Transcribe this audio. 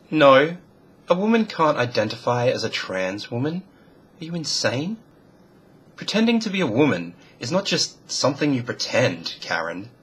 No, a woman can't identify as a trans woman. Are you insane? Pretending to be a woman is not just something you pretend, Karen.